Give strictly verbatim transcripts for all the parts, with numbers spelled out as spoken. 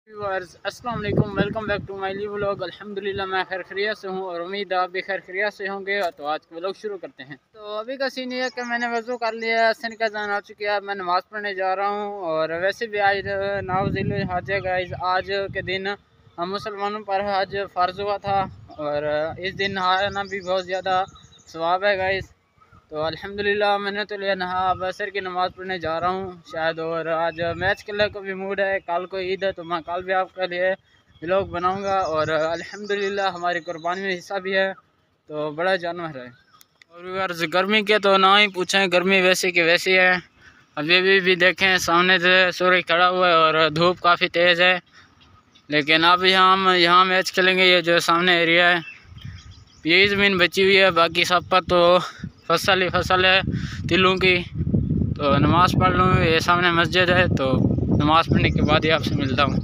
Viewers अस्सलाम वालेकुम, welcome back to my new vlog. अल्हम्दुलिल्लाह मैं खैर खैरियत से हूँ और उम्मीद है आप भी खैर खैरियत से होंगे। तो आज के व्लॉग शुरू करते हैं। तो अभी का सीन ये है कि मैंने वज़ू कर लिया है, असर का जान आ चुकी है, मैं नमाज़ पढ़ने जा रहा हूँ। और वैसे भी आज नावज़िल हज है गाइस, आज के दिन हम मुसलमानों पर हज फ़र्ज़ हुआ था और इस दिन नहाना भी बहुत ज़्यादा सवाब है गाइस। तो अल्हम्दुलिल्लाह मैंने तो लिया नहा, अब असर की नमाज़ पढ़ने जा रहा हूँ शायद। और आज मैच खेलने को भी मूड है, कल को ईद है तो मैं कल भी आपके लिए व्लॉग बनाऊँगा। और अल्हम्दुलिल्लाह हमारी कुर्बानी में हिस्सा भी है, तो बड़ा जानवर है। और व्यूअर्स गर्मी के तो ना ही पूछें, गर्मी वैसी की वैसी है। अभी अभी भी देखें सामने से सूरज खड़ा हुआ है और धूप काफ़ी तेज़ है। लेकिन अब यहाँ हम यहाँ मैच खेलेंगे, ये जो सामने एरिया है यही ज़मीन बची हुई है, बाकी सब पर तो फसल ही फसल है तिलों की। तो नमाज़ पढ़ लूँ, ये सामने मस्जिद है, तो नमाज़ पढ़ने के बाद ही आपसे मिलता हूँ।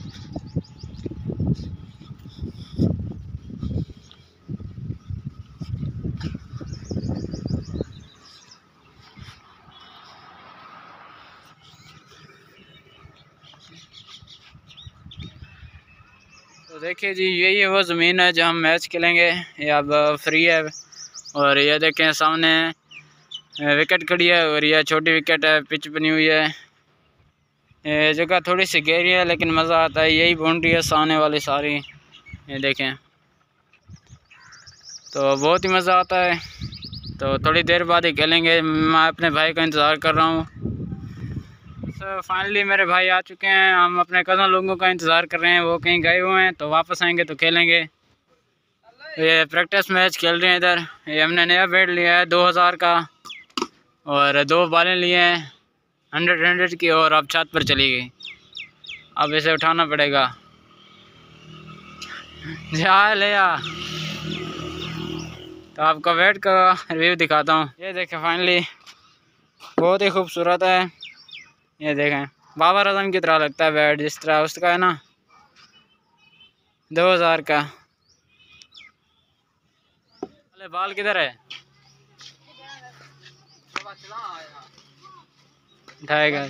तो देखिए जी, यही है वो ज़मीन है जहाँ हम मैच खेलेंगे। ये अब फ्री है और ये देखें सामने विकेट खड़ी है और यह छोटी विकेट है, पिच बनी हुई है। ये जगह थोड़ी सी गहरी है लेकिन मज़ा आता है। यही बाउंड्री है सामने वाली सारी, ये देखें, तो बहुत ही मज़ा आता है। तो थोड़ी देर बाद ही खेलेंगे, मैं अपने भाई का इंतज़ार कर रहा हूँ। तो फाइनली मेरे भाई आ चुके हैं, हम अपने कज़न लोगों का इंतज़ार कर रहे हैं, वो कहीं गए हुए हैं, तो वापस आएंगे तो खेलेंगे। ये प्रैक्टिस मैच खेल रहे हैं इधर। ये हमने नया बैट लिया है दो हज़ार का और दो बालें लिए हैं हंड्रेड हंड्रेड की, और अब छत पर चली गई। अब इसे उठाना पड़ेगा। जा ले आ, तो आपको बैट का रिव्यू दिखाता हूँ। ये देखें फाइनली बहुत ही खूबसूरत है। ये देखें बाबर आजम की तरह लगता है बैट, जिस तरह उसका है ना, दो हज़ार का। अरे बाल किधर है, उठाएगा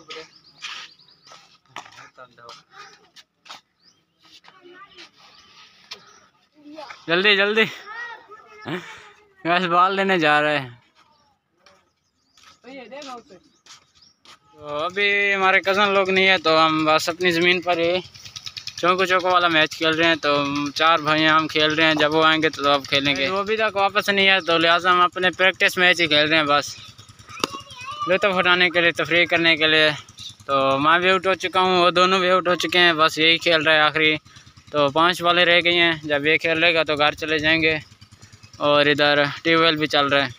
जल्दी जल्दी, वैसे बाल लेने जा रहे हैं। तो अभी हमारे कज़न लोग नहीं है, तो हम बस अपनी ज़मीन पर ही चौको चौको वाला मैच खेल रहे हैं। तो चार भाई हम खेल रहे हैं, जब वो आएंगे तो अब खेलेंगे। वो अभी तक वापस नहीं है, तो लिहाजा हम अपने प्रैक्टिस मैच ही खेल रहे हैं बस लुत्फ़ उठाने के लिए, तफरीह करने के लिए। तो मैं भी आउट हो चुका हूँ, वो दोनों भी आउट हो चुके हैं, बस यही खेल रहा है आखिरी। तो पांच वाले रह गए हैं, जब ये खेल लेगा तो घर चले जाएंगे। और इधर ट्यूबवेल भी चल रहा है।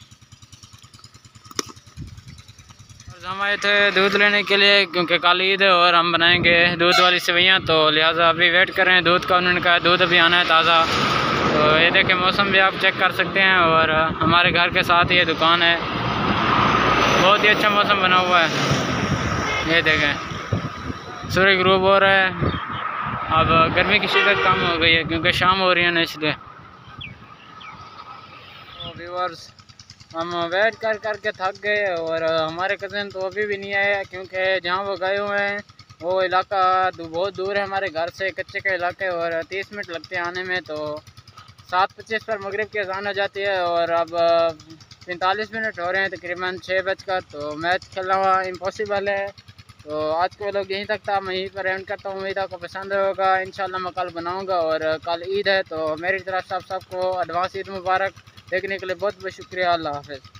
और हम आए थे दूध लेने के लिए, क्योंकि कल ईद है और हम बनाएंगे दूध वाली सेवइयाँ, तो लिहाजा अभी वेट कर रहे हैं दूध का। उन्होंने कहा दूध अभी आना है ताज़ा। तो ये देखें मौसम भी आप चेक कर सकते हैं, और हमारे घर के साथ ये दुकान है, बहुत ही अच्छा मौसम बना हुआ है। ये देखें सूर्य ग्रूब हो रहा है। अब गर्मी की शिद्दत कम हो गई है क्योंकि शाम हो रही है ना, इसलिए। तो व्यूअर्स हम वेट कर कर के थक गए और हमारे कज़न तो अभी भी नहीं आए, क्योंकि जहाँ वो गए हुए हैं वो इलाका बहुत दूर है हमारे घर से, कच्चे का इलाका है, और तीस मिनट लगते हैं आने में। तो सात पच्चीस पर मगरिब की अज़ान हो जाती है और अब पैंतालीस मिनट हो रहे हैं तकरीबन छः बज कर। तो मैच खेलना हुआ इम्पॉसिबल है। तो आज के लोग यहीं तक था, मैं यहीं पर एंड करता हूँ। उम्मीद आपको पसंद होगा, इंशाल्लाह मैं कल बनाऊँगा। और कल ईद है, तो मेरी तरफ से आप सबको एडवांस ईद मुबारक। देखने के लिए बहुत बहुत शुक्रिया। अल्लाह हाफ़िज़।